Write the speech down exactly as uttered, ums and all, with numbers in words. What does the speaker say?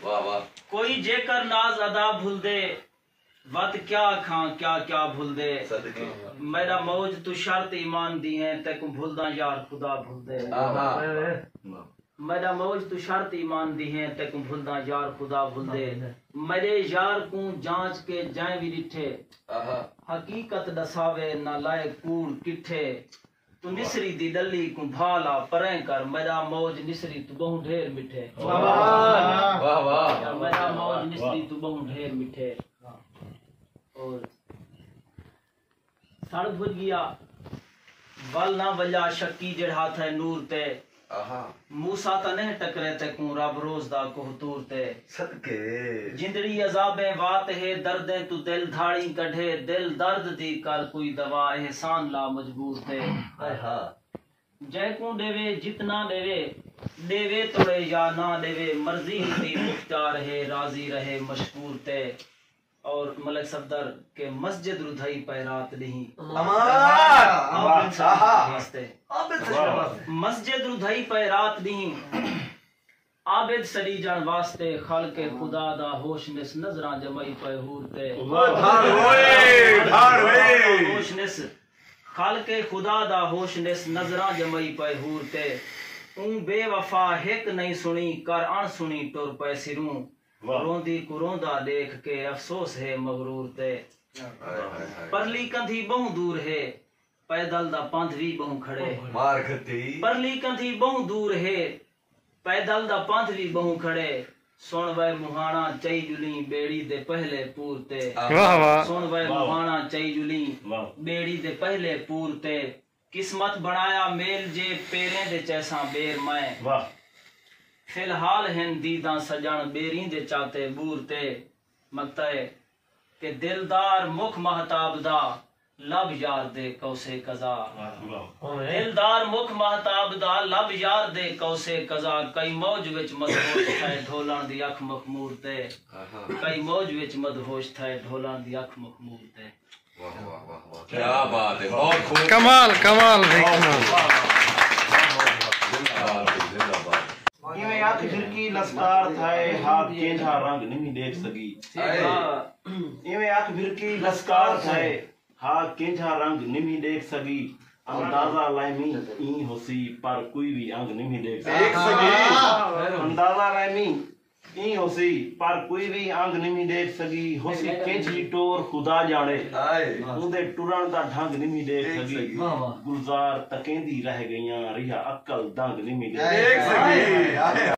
वाह वाह। कोई जेकर नाज अदा भूल दे वत क्या खां क्या क्या भूल दे। सदके मेरा मौज तू शर्त ईमान दी है तेको भूलदा यार खुदा भूल दे। मेरा मौज तू शर्त ईमान दी है तेको भूलदा यार खुदा भूल दे। मेरे यार को जांच के जाए भी डिठे हकीकत दसावे ना लाए कूड़ किठे। तू निसरी दी डली को भाला परे कर मेरा मौज निसरी तू बहु ढेर मिठे। वाह वाह। मेरा मौज निसरी तू बहु ढेर मिठे। और सड़ भुज गया वल ना वजा शक्की जड़ा था नूर ते। मूसा ता नहीं टकरे ते को रब रोज दा कोहतूर ते। सदके जिंदड़ी अजाबे वात है दर्दे तू दिल धाड़ी कढ़े दिल दर्द दी कर कोई दवा एहसान ला मजबूर ते। जय को देवे जितना देवे देवे तोड़े या ना देवे मर्जी दी मुख्तार है राजी रहे मशकूर ते। और मलिक सफदर के मस्जिद रुधाई पैरात नहीं मस्जिद रुधाई पैरात नहीं आबिद सरी जान वास्ते खाल के खुदा दा होश निस नजरा जमाई पैहूर ते। होश निस खाल के खुदा दा होश निस नजरा जमाई पैहूर ते। ऊं बेवफा हिक नहीं सुनी कर अण सुनी टुर पै सिरूं रोंदी को रोंदा देख के अफसोस है मगरूर ते। परली कंधी बहु दूर है पैदल दा पंथ भी बहु खड़े। मार खती परली कंधी बहु दूर है पैदल दा पंथ भी बहु खड़े। सुन वै मुहाना चई जुली बेड़ी दे पहले पूर ते। सुन वै मुहाना चई जुली बेड़ी दे पहले पूर ते। किस्मत बनाया मेल जे पेरें दे चैसा बेर मैं फिलहाल हैं दीदा सजन बेरी दे चाते बूर ते। मकते के दिलदार मुख महताब दा लब यार दे कौसे कजा। दिलदार मुख महताब दा लब यार दे कौसे कजा। कई मौज विच मदहोश थे ढोलन दी अख मखमूर ते। कई मौज विच मदहोश थे ढोलन दी अख मखमूर ते। वाह वाह वाह वाह क्या बात है। बहुत खूब कमाल कमाल भाई इवे आंख झिरकी लस्कार थाए हाथ केंझा रंग नहीं देख सकी। इवे आंख झिरकी लस्कार थाए हाथ केंझा रंग नहीं देख सकी। अंदाजा लाइमी ई होसी पर कोई भी अंग नहीं देख सकी। अंदाजा लाइमी ई होसी पर कोई भी अंग नहीं देख सकी। होसी केंझी टोर खुदा जाने उदे टुरन दा ढंग नहीं देख सकी। गुलजार तकेंदी रह गईयां रिहा अक्ल दंग नहीं देख सकी।